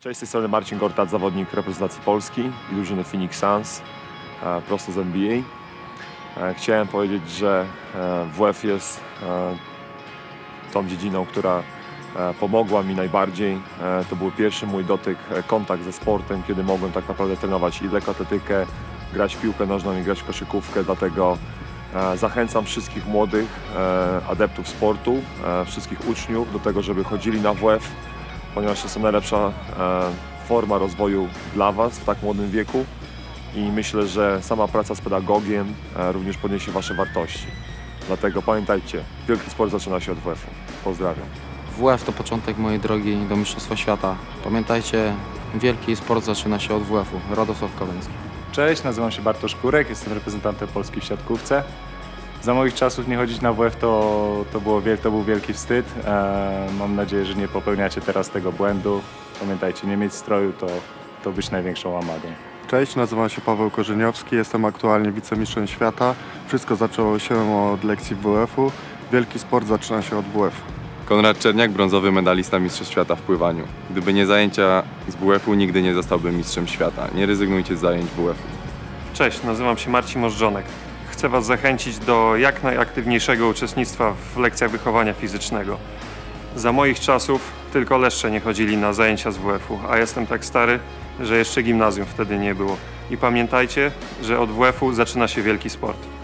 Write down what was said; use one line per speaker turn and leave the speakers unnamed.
Cześć, z tej strony Marcin Gortat, zawodnik reprezentacji Polski i drużyny Phoenix Suns, prosto z NBA. Chciałem powiedzieć, że WF jest tą dziedziną, która pomogła mi najbardziej. To był pierwszy mój dotyk, kontakt ze sportem, kiedy mogłem tak naprawdę trenować i lekkoatletykę, grać w piłkę nożną i grać w koszykówkę, dlatego zachęcam wszystkich młodych adeptów sportu, wszystkich uczniów do tego, żeby chodzili na WF, ponieważ jest to najlepsza forma rozwoju dla Was w tak młodym wieku i myślę, że sama praca z pedagogiem również podniesie Wasze wartości. Dlatego pamiętajcie, wielki sport zaczyna się od WF-u. Pozdrawiam.
WF to początek mojej drogi do Mistrzostwa Świata. Pamiętajcie, wielki sport zaczyna się od WF-u. Radosław Kawęcki.
Cześć, nazywam się Bartosz Kurek, jestem reprezentantem Polski w siatkówce. Za moich czasów nie chodzić na WF to był wielki wstyd. Mam nadzieję, że nie popełniacie teraz tego błędu. Pamiętajcie, nie mieć stroju to być największą łamagą.
Cześć, nazywam się Paweł Korzeniowski, jestem aktualnie wicemistrzem świata. Wszystko zaczęło się od lekcji WF-u. Wielki sport zaczyna się od WF-u.
Konrad Czerniak, brązowy medalista Mistrzostw Świata w pływaniu. Gdyby nie zajęcia z WF-u, nigdy nie zostałbym mistrzem świata. Nie rezygnujcie z zajęć WF-u.
Cześć, nazywam się Marcin Możdżonek. Chcę Was zachęcić do jak najaktywniejszego uczestnictwa w lekcjach wychowania fizycznego. Za moich czasów tylko leszcze nie chodzili na zajęcia z WF-u, a jestem tak stary, że jeszcze gimnazjum wtedy nie było. I pamiętajcie, że od WF-u zaczyna się wielki sport.